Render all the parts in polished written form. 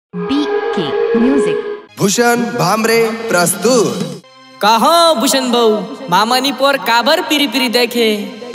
BK music Bhushan Bhamre प्रस्तुत। कहो भूषण भाऊ मामानी पोर काबर पिरी पिरी देखे।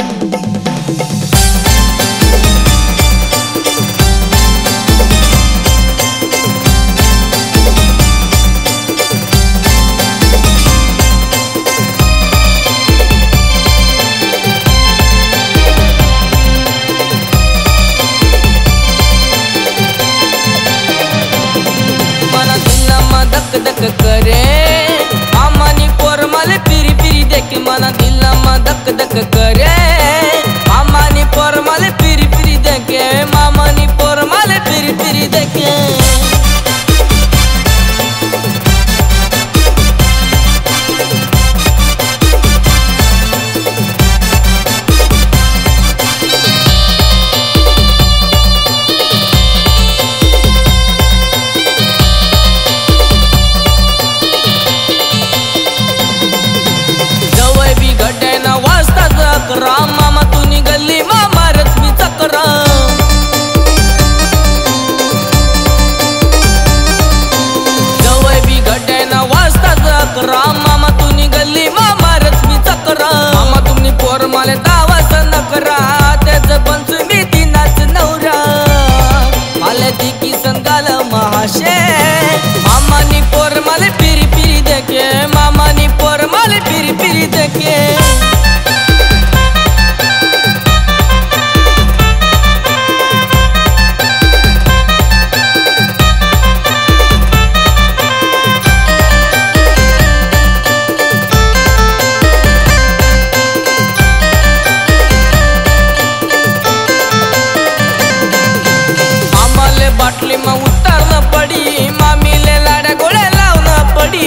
धक धक करे मामानी पोर माले पिरी पिरी देखे। मना दिल में धक धक करे मामानी पोर माले पिरी पिरी देखे। मामानी पोर माले पिरी पिरी देखे। राम मामा तू निगली मामा रश्मी चक्रा। जवळ बी घटे ना वाजता चक्रा मामा तू निगली मामा रश्मी चक्रा। मामा तुम्ही पोर माले दावास नकरा त्याच पंच मी दिनाच नवरा माले दिकी संगाल महाशे। मामानी पोर माले पिरी पिरी देखे। मामानी पोर माले पिरी पिरी देखे। बाटली में उतरना पड़ी मामी ले लाड़ा गोड़े लावना पड़ी।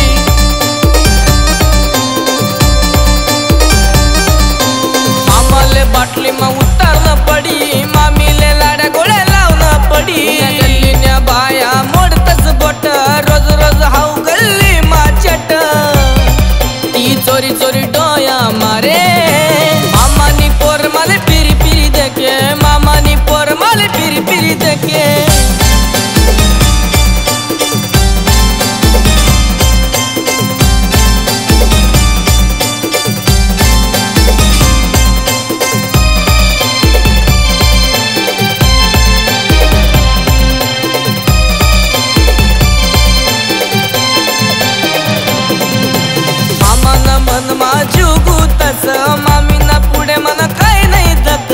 मामाले बाटली में उतरना पड़ी मामी ले लाड़ा गोड़े लावना पड़ी। गल्ली ने बाया मोडतस बोट रोज रोज हाउ गल्ली मा चट। ती चोरी चोरी डोया मारे मामानी पोर माले पिरी पिरी देखे। मामानी पोर माले पिरी पिरी देखे। मन मा जुगू तस मामी ना पुढे मन काय नाही धक।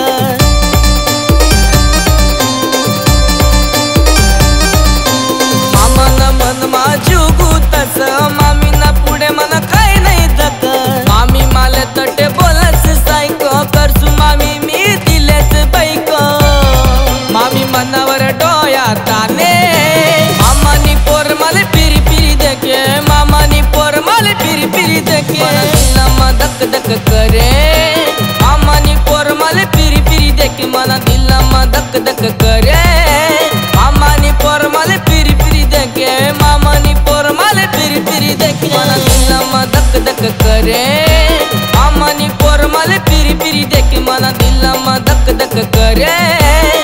मामन मन मा जुगू तस मामी ना पुढे मन काय नाही धक। मामी माले तटे बोलस सायको करसू मामी मी दिलेच बाईको। मामी मनावर डोया ताने मामानी पोर माले पिरी पिरी देखे। मामानी पोर माले पिरी पिरी देखे। धक धक करे मामानी पोर माले पिरी पिरी देखे। मना दिल में धक धक करे मामानी पोर माले पिरी पिरी देखे। मामानी पोर माले पिरी पिरी देखे। मना दिल में धक धक करे मामानी पोर माले पिरी पिरी देखे। मना दिल में धक धक करे।